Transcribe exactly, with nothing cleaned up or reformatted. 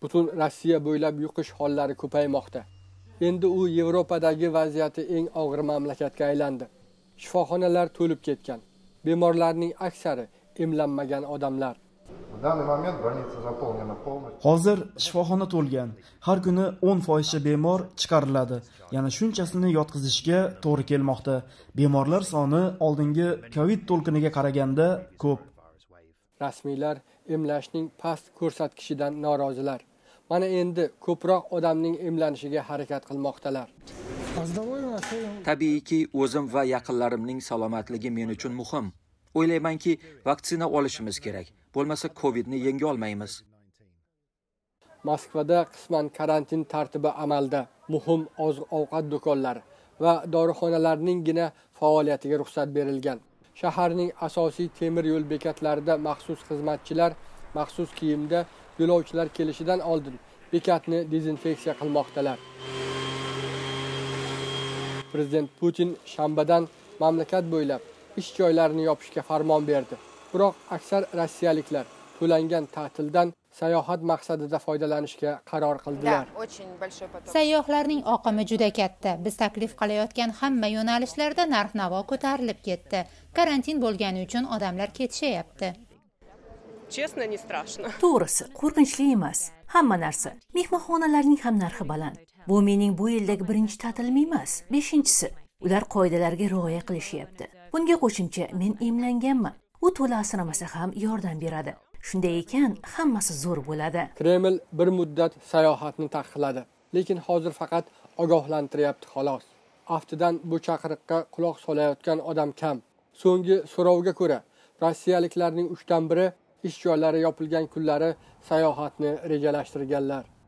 Butun Rossiya bo'ylab yuqish hollari ko'paymoqda. Endi u Yevropadagi vaziyati eng og'ir mamlakatga aylandi. Shifoxonalar to'lib ketgan. Bemorlarning aksari emlanmagan odamlar. Hozir shifoxona to'lgan. Har kuni o'n foiz bemor chiqariladi. Yana shunchasini yotqizishga to'g'ri kelmoqda. Bemorlar soni oldingi Covid to'lqiniga qaraganda ko'p. Rasmiylar emlashning past ko'rsatkishidan norozilar. Mana endi ko'proq odamning emlanishiga harakat qilmoqdalar. Tabiiyki, o'zim va yaqinlarimning salomatligi men uchun muhim. O'ylaymanki, vaksina olishimiz kerak. Bo'lmasa Covidni yenga olmaymiz. Moskvada qisman karantin tartibi amalda. Muhim oziq-ovqat do'konlari va dorixonalarninggina faoliyatiga ruxsat berilgan. Shaharning asosiy temir yo'l bekatlarida maxsus xizmatchilar maxsus kiyimda yo'lovchilar kelishidan oldin bekatni dezinfeksiya qilmoqdalar. Prezident Putin shanbadan mamlakat bo'ylab ish joylarini yopishga farmon berdi. Biroq aksar rossiyaliklar to'langan ta'tildan sayohat maqsadida foydalanishga qaror qildilar. Sayyohlarning oqimi juda katta. Biz taklif qilayotgan hamma yo'nalishlarda narx-navo ko'tarilib ketdi. Karantin bo'lgani uchun odamlar ketishyapti. To'g'risi, qo'rqinchli emas. Hamma narsa. Mehmonxonalarning ham narxi baland. Bu mening bu yildagi birinchi ta'tilim emas, beshinchisi. Ular qoidalarga rioya qilishyapti. Bunga qo'shimcha men emlanganman. U to'la asramasa ham yordam beradi. Shunday ekan, hammasi zo'r bo'ladi. Kreml bir muddat sayohatni taqiqladi, lekin hozir faqat ogohlantiryapti xolos. Aftidan bu chaqiriqqa quloq solayotgan odam kam. So'nggi so'rovga ko'ra, rossiyaliklarning uchdan biri ish joylari yopilgan kunlari sayohatni rejalashtirganlar.